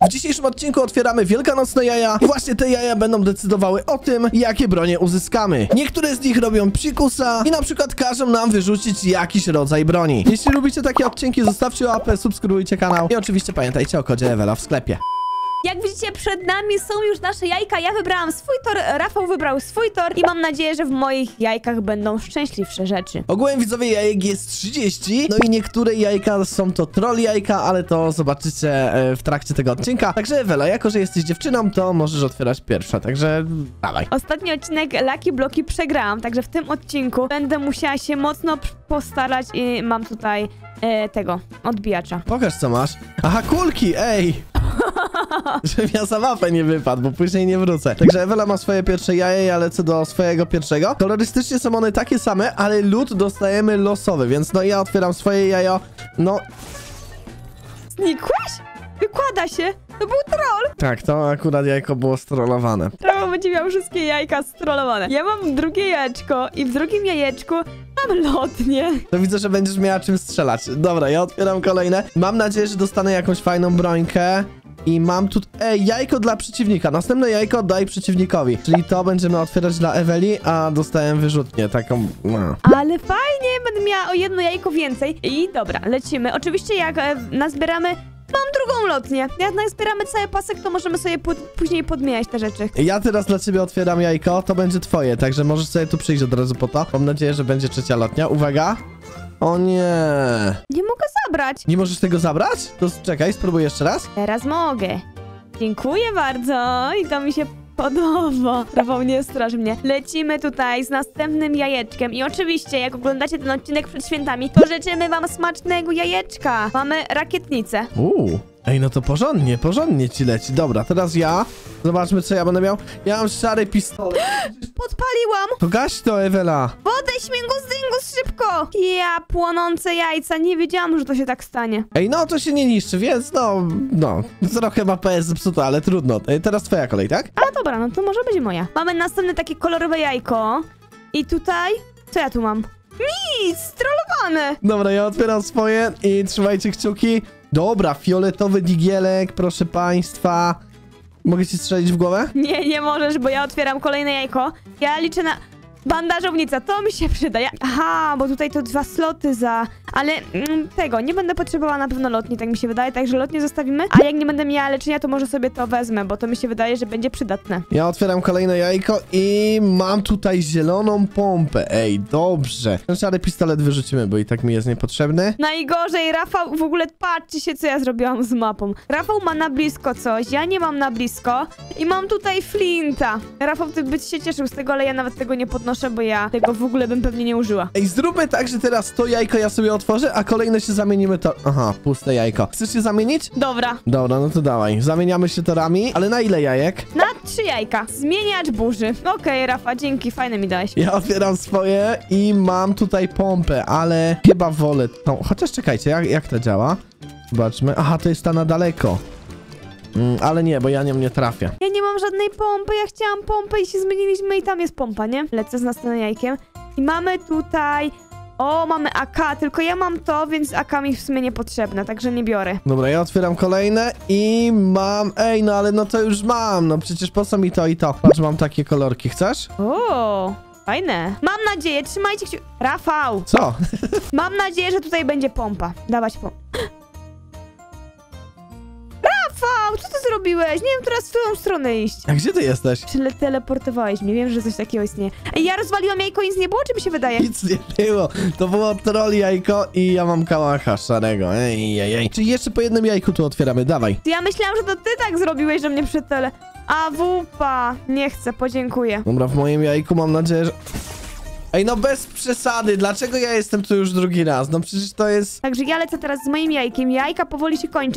W dzisiejszym odcinku otwieramy wielkanocne jaja i właśnie te jaja będą decydowały o tym, jakie bronie uzyskamy. Niektóre z nich robią psikusa i na przykład każą nam wyrzucić jakiś rodzaj broni. Jeśli lubicie takie odcinki, zostawcie łapę, subskrybujcie kanał i oczywiście pamiętajcie o kodzie Ewela w sklepie. Jak widzicie, przed nami są już nasze jajka. Ja wybrałam swój tor, Rafał wybrał swój tor i mam nadzieję, że w moich jajkach będą szczęśliwsze rzeczy. Ogółem widzowie jajek jest 30, no i niektóre jajka są to troll jajka, ale to zobaczycie w trakcie tego odcinka. Także Ewela, jako że jesteś dziewczyną, to możesz otwierać pierwsza, także dawaj. Ostatni odcinek Lucky Bloki przegrałam, także w tym odcinku będę musiała się mocno postarać i mam tutaj tego, odbijacza. Pokaż co masz. Aha, kulki, ej! Żebym ja za mapę nie wypadł, bo później nie wrócę. Także Ewela ma swoje pierwsze jaje, ja lecę do swojego pierwszego. Kolorystycznie są one takie same, ale lód dostajemy losowy, więc no ja otwieram swoje jajo. No... Znikłeś? Wykłada się! To był troll! Tak, to akurat jajko było strollowane. Rafał będzie miał wszystkie jajka strollowane. Ja mam drugie jajeczko i w drugim jajeczku mam lotnię. To widzę, że będziesz miała czym strzelać. Dobra, ja otwieram kolejne. Mam nadzieję, że dostanę jakąś fajną brońkę. I mam tu... Ej, jajko dla przeciwnika. Następne jajko daj przeciwnikowi. Czyli to będziemy otwierać dla Eweli, a dostałem wyrzutnię taką... No. Ale fajnie, będę miała o jedno jajko więcej. I dobra, lecimy. Oczywiście jak nazbieramy... Mam drugą lotnię. Jak nazbieramy cały pasek, to możemy sobie później podmieniać te rzeczy. Ja teraz dla ciebie otwieram jajko, to będzie twoje, także możesz sobie tu przyjść od razu po to. Mam nadzieję, że będzie trzecia lotnia. Uwaga! O nie! Nie mogę zabrać. Nie możesz tego zabrać? To czekaj, spróbuj jeszcze raz. Teraz mogę. Dziękuję bardzo i to mi się podoba. Rafał, nie straż mnie. Lecimy tutaj z następnym jajeczkiem i oczywiście, jak oglądacie ten odcinek przed świętami, to życzymy wam smacznego jajeczka. Mamy rakietnicę. Ej, no to porządnie ci leci. Dobra, teraz ja. Zobaczmy, co ja będę miał. Ja mam szary pistolet. Podpaliłam. To gaś to, Ewela. Odejdź mingus dyngus szybko. Ja, płonące jajca. Nie wiedziałam, że to się tak stanie. Ej, no to się nie niszczy, więc no. Trochę ma PS zepsuto, ale trudno. Teraz twoja kolej, tak? A dobra, no to może być moja. Mamy następne takie kolorowe jajko. I tutaj... Co ja tu mam? Nic! Strollowane! Dobra, ja otwieram swoje i trzymajcie kciuki. Dobra, fioletowy digielek, proszę państwa. Mogę ci strzelić w głowę? Nie możesz, bo ja otwieram kolejne jajko. Ja liczę na... Bandażownica, to mi się przyda. Aha, bo tutaj to 2 sloty za... Ale tego, nie będę potrzebowała na pewno lotni, tak mi się wydaje, także lotnie zostawimy. A jak nie będę miała leczenia, to może sobie to wezmę, bo to mi się wydaje, że będzie przydatne. Ja otwieram kolejne jajko i mam tutaj zieloną pompę. Ej, dobrze. Ten szary pistolet wyrzucimy, bo i tak mi jest niepotrzebny. Najgorzej, Rafał, w ogóle patrzcie się, co ja zrobiłam z mapą. Rafał ma na blisko coś, ja nie mam na blisko i mam tutaj flinta. Rafał, ty byś się cieszył z tego, ale ja nawet tego nie podnoszę, bo ja tego w ogóle bym pewnie nie użyła. Ej, zróbmy tak, że teraz to jajko ja sobie otworzę, a kolejne się zamienimy to... Aha, puste jajko. Chcesz się zamienić? Dobra. Dobra, no to dawaj. Zamieniamy się torami, ale na ile jajek? Na 3 jajka. Zmieniacz burzy. Okej, Rafa, dzięki, fajne mi dałeś. Ja otwieram swoje i mam tutaj pompę, ale chyba wolę tą... Chociaż czekajcie, jak to działa? Zobaczmy. Aha, to jest ta na daleko. Ale nie, bo ja nią nie trafię. Ja nie mam żadnej pompy, ja chciałam pompę i się zmieniliśmy i tam jest pompa, nie? Lecę z następnym jajkiem. I mamy tutaj... O, mamy AK, tylko ja mam to, więc AK mi w sumie niepotrzebne, także nie biorę. Dobra, ja otwieram kolejne i mam... Ej, no ale no to już mam, no przecież po co mi to i to? Patrz, mam takie kolorki, chcesz? O, fajne. Mam nadzieję, trzymajcie kciuki. Rafał! Co? Mam nadzieję, że tutaj będzie pompa. Dawać pompę. Rafał, co ty zrobiłeś? Nie wiem teraz w którą stronę iść. A gdzie ty jesteś? Teleportowałeś mnie, wiem, że coś takiego istnieje. Ej, ja rozwaliłam jajko i nic nie było, czy mi się wydaje? Nic nie było. To było troll jajko i ja mam kałacha szarego. Ej. Czyli jeszcze po jednym jajku tu otwieramy, dawaj. Ja myślałam, że to ty tak zrobiłeś, że mnie przetele. A wupa, nie chcę, podziękuję. Dobra, w moim jajku mam nadzieję, że... Ej, no bez przesady, dlaczego ja jestem tu już drugi raz? No przecież to jest... Także ja lecę teraz z moim jajkiem, jajka powoli się kończą.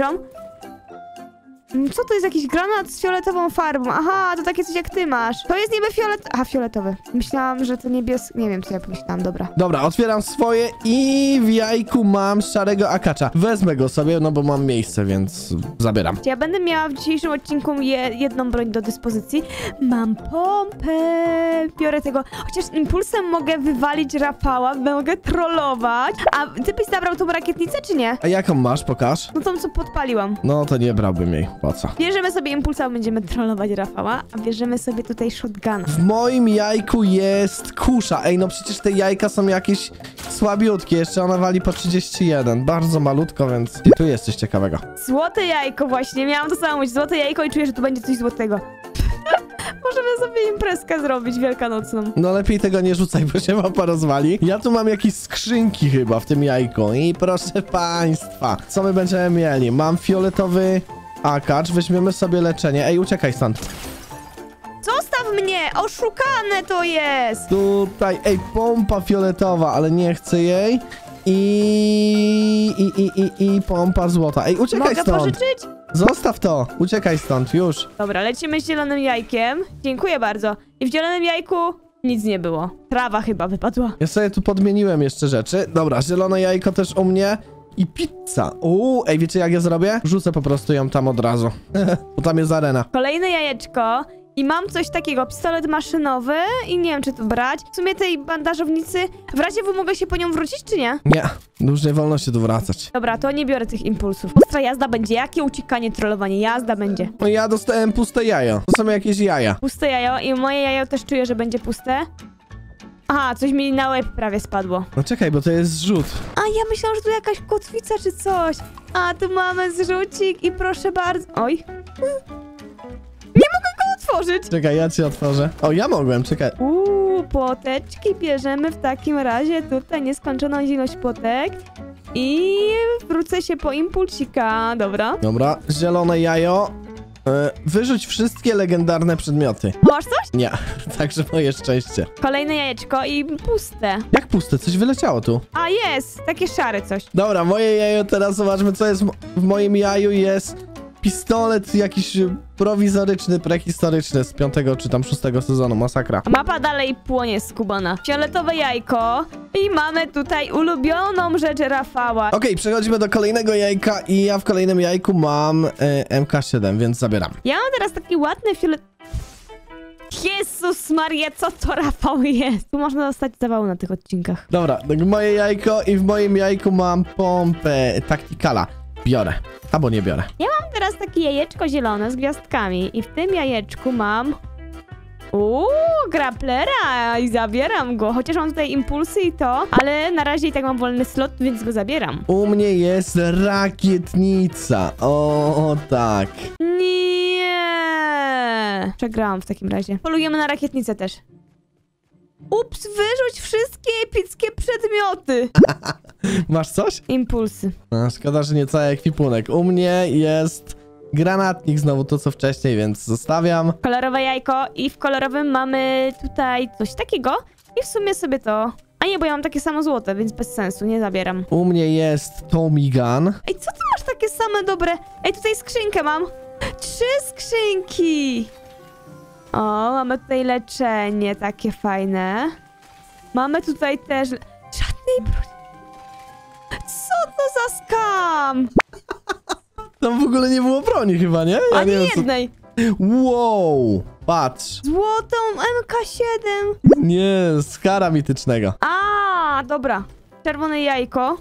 Co to jest, jakiś granat z fioletową farbą? Aha, to takie coś jak ty masz. To jest niby Aha, fioletowy. Myślałam, że to niebieski. Nie wiem, co ja pomyślałam, dobra. Dobra, otwieram swoje i w jajku mam szarego akacza. Wezmę go sobie, no bo mam miejsce, więc zabieram. Ja będę miała w dzisiejszym odcinku jedną broń do dyspozycji. Mam pompę. Biorę tego. Chociaż impulsem mogę wywalić Rafała, mogę trollować. A ty byś zabrał tą rakietnicę, czy nie? A jaką masz? Pokaż. No tą, co podpaliłam. No to nie brałbym jej. po co? Bierzemy sobie impulsa, będziemy trollować Rafała, a bierzemy sobie tutaj shotguna. W moim jajku jest kusza. Ej, no przecież te jajka są jakieś słabiutkie. Jeszcze ona wali po 31. Bardzo malutko, więc i tu jest coś ciekawego. Złote jajko właśnie, miałam to samo mówić. Złote jajko i czuję, że tu będzie coś złotego. Możemy sobie imprezkę zrobić wielkanocną. No lepiej tego nie rzucaj, bo się mapa rozwali. Ja tu mam jakieś skrzynki chyba w tym jajku. I proszę państwa, co my będziemy mieli? Mam fioletowy akacz, weźmiemy sobie leczenie. Ej, uciekaj stąd. Zostaw mnie! Oszukane to jest! Tutaj, ej, pompa fioletowa, ale nie chcę jej. I pompa złota. Ej, uciekaj Mogę stąd. pożyczyć? Zostaw to. Uciekaj stąd, już. Dobra, lecimy z zielonym jajkiem. Dziękuję bardzo. I w zielonym jajku nic nie było. Trawa chyba wypadła. Ja sobie tu podmieniłem jeszcze rzeczy. Dobra, zielone jajko też u mnie. I pizza. Ej, wiecie jak ja zrobię? Rzucę po prostu ją tam od razu. Bo tam jest arena. Kolejne jajeczko. I mam coś takiego, pistolet maszynowy i nie wiem, czy to brać. W sumie tej bandażownicy, w razie W mogę się po nią wrócić, czy nie? Nie, już nie wolno się tu wracać. Dobra, to nie biorę tych impulsów. Ostra jazda będzie. Jakie uciekanie, trollowanie? Jazda będzie. No ja dostałem puste jajo. To są jakieś jaja. Puste jajo i moje jajo też czuję, że będzie puste. Aha, coś mi na łeb prawie spadło. No czekaj, bo to jest zrzut. A ja myślałam, że tu jakaś kotwica czy coś. A tu mamy zrzucik i proszę bardzo. Oj. Nie mogę go otworzyć. Czekaj, ja ci otworzę. O, ja mogłem, czekaj. Płoteczki bierzemy w takim razie tutaj nieskończoną ilość płotek. I wrócę się po impulsika. Dobra. Dobra, zielone jajo. Wyrzuć wszystkie legendarne przedmioty. Masz coś? Nie, także moje szczęście. Kolejne jajeczko i puste. Jak puste? Coś wyleciało tu. A jest, takie szare coś. Dobra, moje jajo, teraz zobaczmy co jest w moim jaju. Jest pistolet jakiś prowizoryczny, prehistoryczny z 5. czy tam 6. sezonu, masakra. Mapa dalej płonie skubana. Fioletowe jajko i mamy tutaj ulubioną rzecz Rafała. Okej, przechodzimy do kolejnego jajka i ja w kolejnym jajku mam MK7, więc zabieram. Ja mam teraz taki ładny fiolet... Jezus Maria, co to Rafał jest? Tu można dostać zawału na tych odcinkach. Dobra, tak moje jajko i w moim jajku mam pompę Tacticala. Biorę. Albo nie biorę. Ja mam teraz takie jajeczko zielone z gwiazdkami i w tym jajeczku mam... graplera i zabieram go. Chociaż mam tutaj impulsy i to, ale na razie i tak mam wolny slot, więc go zabieram. U mnie jest rakietnica. O, tak. Nie! Przegrałam w takim razie. Polujemy na rakietnicę też. Ups, wyrzuć wszystkie epickie przedmioty. Masz coś? Impulsy. No, szkoda, że nie cały ekwipunek. U mnie jest granatnik znowu, to co wcześniej, więc zostawiam. Kolorowe jajko i w kolorowym mamy tutaj coś takiego. I w sumie sobie to... A nie, bo ja mam takie samo złote, więc bez sensu, nie zabieram. U mnie jest Tommy Gun. Ej, co ty masz takie same dobre? Ej, tutaj skrzynkę mam. 3 skrzynki. O, mamy tutaj leczenie takie fajne. Mamy tutaj też... Żadnej broni. Co to za skam? Tam w ogóle nie było broni chyba, nie? Ja Ani nie wiem, jednej. Wow, patrz. Złotą MK7. Nie, z kara mitycznego. A, dobra. Czerwone jajko.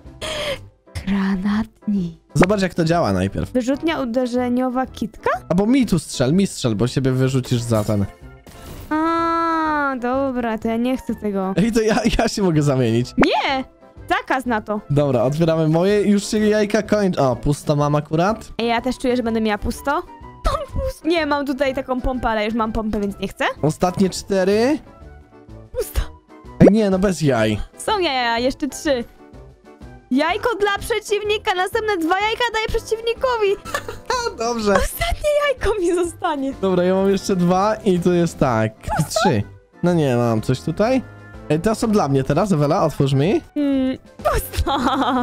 Granatnik. Zobacz jak to działa najpierw. Wyrzutnia uderzeniowa kitka? Albo mi strzel, bo siebie wyrzucisz za ten. A, dobra, to ja nie chcę tego. Ej, to ja się mogę zamienić. Nie! Zakaz na to. Dobra, otwieramy moje i już się jajka kończą. O, pusto mam akurat. Ej, ja też czuję, że będę miała pusto. Mam pusto. Nie, mam tutaj taką pompę, ale już mam pompę, więc nie chcę. Ostatnie 4. Pusto. Ej, nie, no bez jaj. Są jaja, jeszcze 3. Jajko dla przeciwnika, następne 2 jajka daję przeciwnikowi. A, dobrze. Ostatnie jajko mi zostanie. Dobra, ja mam jeszcze 2 i tu jest tak. 3. No nie, mam coś tutaj. Ej, to są dla mnie teraz, Ewela, otwórz mi. Pusto.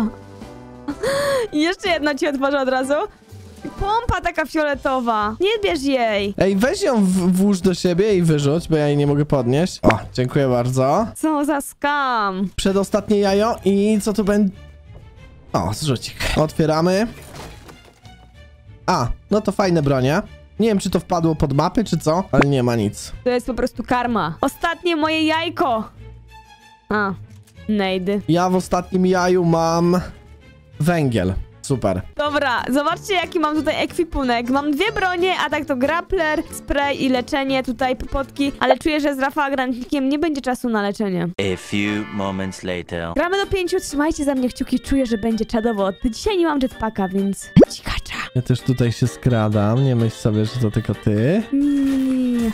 I jeszcze jedno ci otworzę od razu. Pompa taka fioletowa. Nie bierz jej. Ej, weź ją włóż do siebie i wyrzuć, bo ja jej nie mogę podnieść. O, dziękuję bardzo. Co za skam. Przedostatnie jajo i co tu będzie? O, zrzucik. Otwieramy. A, no to fajne bronie. Nie wiem, czy to wpadło pod mapy, czy co, ale nie ma nic. To jest po prostu karma. Ostatnie moje jajko. A, nejdy. Ja w ostatnim jaju mam węgiel. super. Dobra, zobaczcie jaki mam tutaj ekwipunek. Mam 2 bronie, a tak to grappler, spray i leczenie, tutaj potki, ale czuję, że z Rafała granatnikiem nie będzie czasu na leczenie. A few moments later. Gramy do 5, trzymajcie za mnie kciuki, czuję, że będzie czadowo. Dzisiaj nie mam jetpacka, więc cikacza. Ja też tutaj się skradam, nie myśl sobie, że to tylko ty. Nie.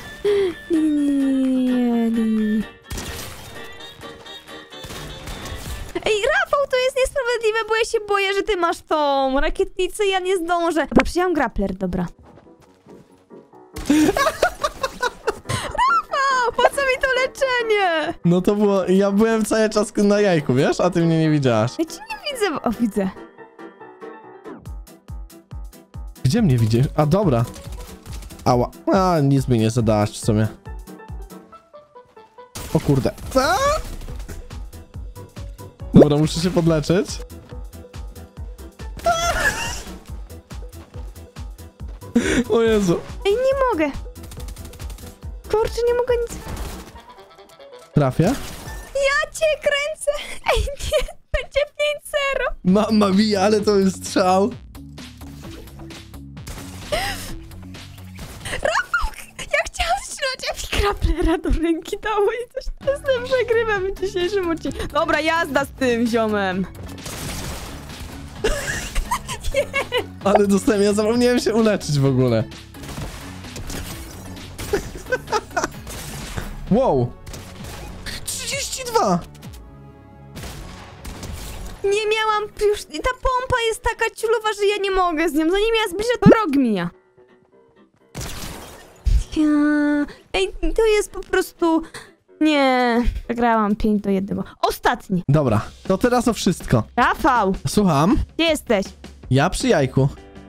Ej, Rafał, to jest niesprawiedliwe, bo ja się boję, że ty masz tą rakietnicę i ja nie zdążę. Dobra, przyjąłem grappler, dobra. Rafał, po co mi to leczenie? No to było, ja byłem cały czas na jajku, wiesz? A ty mnie nie widziałaś. Ja ci nie widzę, o widzę. Gdzie mnie widzisz? A dobra. Ała. A, nic mi nie zadałaś w sumie. O kurde. A! Dobra, muszę się podleczyć. O Jezu. Ej, nie mogę. Kurczę, nie mogę nic. Trafię? Ja cię kręcę. Ej, nie, będzie 5-0. Mamma mia, ale to jest strzał. Ja chciałam strzelać, a mi grapplera do ręki dało i coś z tym przegrywam w dzisiejszym odcinku. Dobra, jazda z tym ziomem. Ale dostałem, ja zapomniałem się uleczyć w ogóle. Wow. 32. Nie miałam już... Ta pompa jest taka ciulowa, że ja nie mogę z nią. Zanim ja zbliżę, to rok mija. Ej, to jest po prostu... Nie. Przegrałam 5-1. Ostatni. Dobra, to teraz o wszystko. Rafał, Słucham. gdzie jesteś? Ja przy jajku.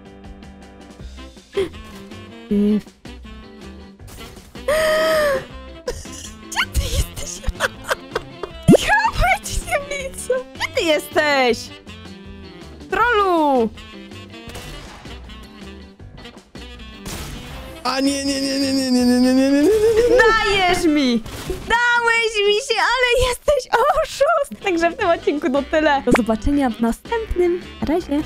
Gdzie ty jesteś? Ja ci nie widzę. Gdzie ty jesteś? Trollu! A nie. Dajesz mi! Dałeś mi się, ale jesteś oszust! Także w tym odcinku to tyle. Do zobaczenia w następnym. Na razie.